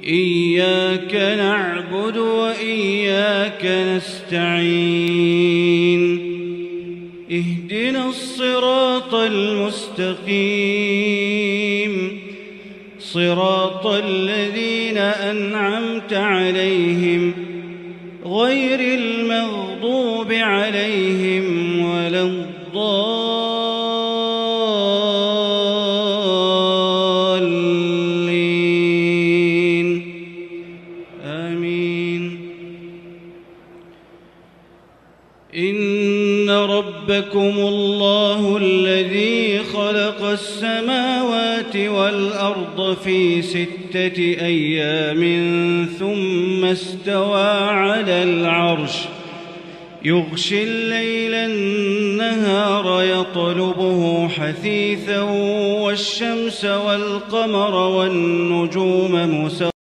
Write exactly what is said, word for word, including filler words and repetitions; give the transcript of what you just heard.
إياك نعبد وإياك نستعين اهدنا الصراط المستقيم صراط الذين أنعمت عليهم غير المغضوب عليهم ولا الضالين آمين. إن ربكم الله الذي خلق السماوات والأرض في ستة أيام ثم استوى على العرش يغشي الليل النهار يطلبه حثيثا والشمس والقمر والنجوم مسخرات